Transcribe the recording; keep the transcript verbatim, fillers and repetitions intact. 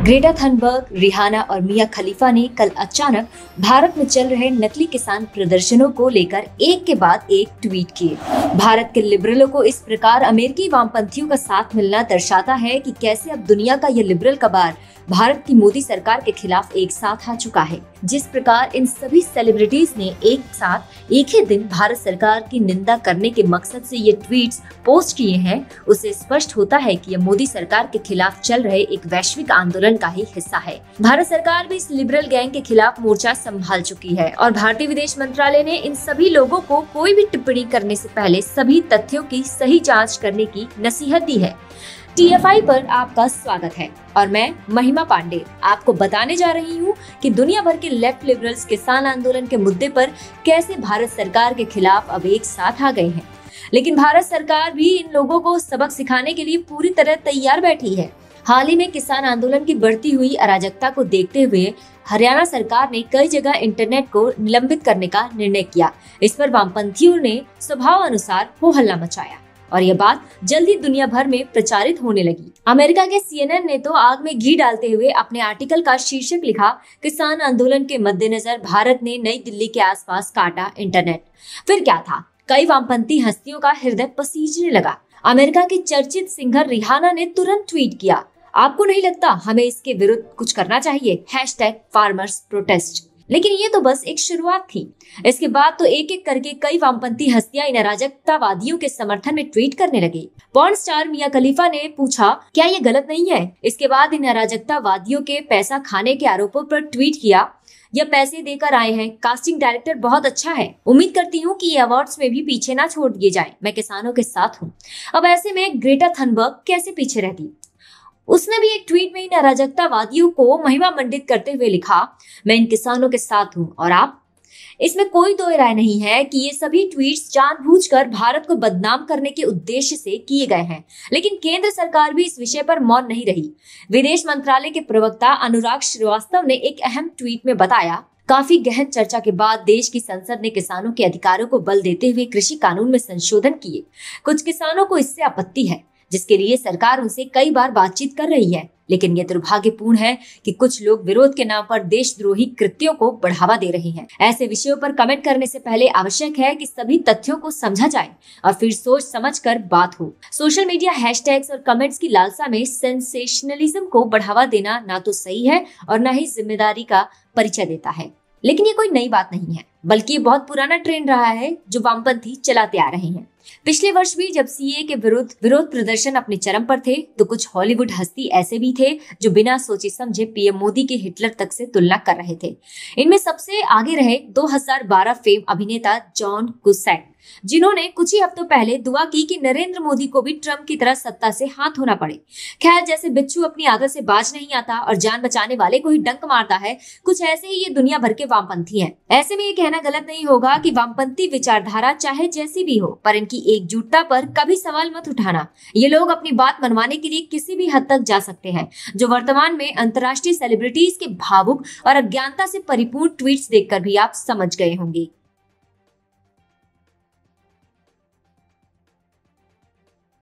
Greta Thunberg, Rihanna और मिया खलीफा ने कल अचानक भारत में चल रहे नकली किसान प्रदर्शनों को लेकर एक के बाद एक ट्वीट किए। भारत के लिबरलों को इस प्रकार अमेरिकी वामपंथियों का साथ मिलना दर्शाता है कि कैसे अब दुनिया का यह लिबरल कबार भारत की मोदी सरकार के खिलाफ एक साथ आ चुका है। जिस प्रकार इन सभी सेलिब्रिटीज ने एक साथ एक ही दिन भारत सरकार की निंदा करने के मकसद से ये ट्वीट्स पोस्ट किए हैं, उससे स्पष्ट होता है कि यह मोदी सरकार के खिलाफ चल रहे एक वैश्विक आंदोलन का ही हिस्सा है। भारत सरकार भी इस लिबरल गैंग के खिलाफ मोर्चा संभाल चुकी है और भारतीय विदेश मंत्रालय ने इन सभी लोगों को कोई भी टिप्पणी करने से पहले सभी तथ्यों की सही जाँच करने की नसीहत दी है। टी एफ आई पर आपका स्वागत है और मैं महिमा पांडे आपको बताने जा रही हूँ कि दुनिया भर के लेफ्ट लिबरल्स किसान आंदोलन के मुद्दे पर कैसे भारत सरकार के खिलाफ अब एक साथ आ गए हैं। लेकिन भारत सरकार भी इन लोगों को सबक सिखाने के लिए पूरी तरह तैयार बैठी है। हाल ही में किसान आंदोलन की बढ़ती हुई अराजकता को देखते हुए हरियाणा सरकार ने कई जगह इंटरनेट को निलंबित करने का निर्णय किया। इस पर वामपंथियों ने स्वभाव अनुसार हो हल्ला मचाया और यह बात जल्दी दुनिया भर में प्रचारित होने लगी। अमेरिका के सी एन एन ने तो आग में घी डालते हुए अपने आर्टिकल का शीर्षक लिखा, किसान आंदोलन के मद्देनजर भारत ने नई दिल्ली के आसपास काटा इंटरनेट। फिर क्या था, कई वामपंथी हस्तियों का हृदय पसीजने लगा। अमेरिका की चर्चित सिंगर रिहाना ने तुरंत ट्वीट किया, आपको नहीं लगता हमें इसके विरुद्ध कुछ करना चाहिए, हैशटैग फार्मर्स प्रोटेस्ट। लेकिन ये तो बस एक शुरुआत थी। इसके बाद तो एक एक करके कई वामपंथी हस्तियां इन अराजकतावादियों के समर्थन में ट्वीट करने लगी। पॉर्न स्टार मिया खलीफा ने पूछा, क्या ये गलत नहीं है? इसके बाद इन अराजकतावादियों के पैसा खाने के आरोपों पर ट्वीट किया, यह पैसे देकर आए हैं, कास्टिंग डायरेक्टर बहुत अच्छा है, उम्मीद करती हूँ कि ये अवार्ड्स में भी पीछे ना छोड़ दिए जाए, मैं किसानों के साथ हूँ। अब ऐसे में ग्रेटा थनबर्ग कैसे पीछे रहती? उसने भी एक ट्वीट में इन अराजकतावादियों को महिमा मंडित करते हुए लिखा, मैं इन किसानों के साथ हूं और आप। इसमें कोई दो राय नहीं है कि ये सभी ट्वीट्स जानबूझकर भारत को बदनाम करने के उद्देश्य से किए गए हैं। लेकिन केंद्र सरकार भी इस विषय पर मौन नहीं रही। विदेश मंत्रालय के प्रवक्ता अनुराग श्रीवास्तव ने एक अहम ट्वीट में बताया, काफी गहन चर्चा के बाद देश की संसद ने किसानों के अधिकारों को बल देते हुए कृषि कानून में संशोधन किए। कुछ किसानों को इससे आपत्ति है, जिसके लिए सरकार उनसे कई बार बातचीत कर रही है। लेकिन यह दुर्भाग्यपूर्ण है कि कुछ लोग विरोध के नाम पर देशद्रोही कृत्यों को बढ़ावा दे रहे हैं। ऐसे विषयों पर कमेंट करने से पहले आवश्यक है कि सभी तथ्यों को समझा जाए और फिर सोच समझकर बात हो। सोशल मीडिया हैशटैग्स और कमेंट्स की लालसा में सेंसेशनलिज्म को बढ़ावा देना ना तो सही है और न ही जिम्मेदारी का परिचय देता है। लेकिन ये कोई नई बात नहीं है, बल्कि ये बहुत पुराना ट्रेंड रहा है जो वामपंथी चलाते आ रहे हैं। पिछले वर्ष भी जब सी ए के विरुद्ध विरोध प्रदर्शन अपने चरम पर थे, तो कुछ हॉलीवुड हस्ती ऐसे भी थे जो बिना सोचे समझे पी एम मोदी के हिटलर तक से तुलना कर रहे थे। इनमें सबसे आगे रहे दो हज़ार बारह फेम अभिनेता जॉन कुसैक, जिन्होंने कुछ ही हफ्तों पहले दुआ की कि नरेंद्र मोदी को भी ट्रम्प की तरह सत्ता से हाथ धोना पड़े। खैर, जैसे बिच्छू अपनी आदत से बाज नहीं आता और जान बचाने वाले को ही डंक मारता है, कुछ ऐसे ही ये दुनिया भर के वामपंथी हैं। ऐसे में ये कहना गलत नहीं होगा कि वामपंथी विचारधारा चाहे जैसी भी हो, पर इनकी एकजुटता पर कभी सवाल मत उठाना। ये लोग अपनी बात मनवाने के लिए किसी भी हद तक जा सकते हैं, जो वर्तमान में अंतर्राष्ट्रीय सेलिब्रिटीज के भावुक और अज्ञानता से परिपूर्ण ट्वीट्स देखकर भी आप समझ गए होंगे।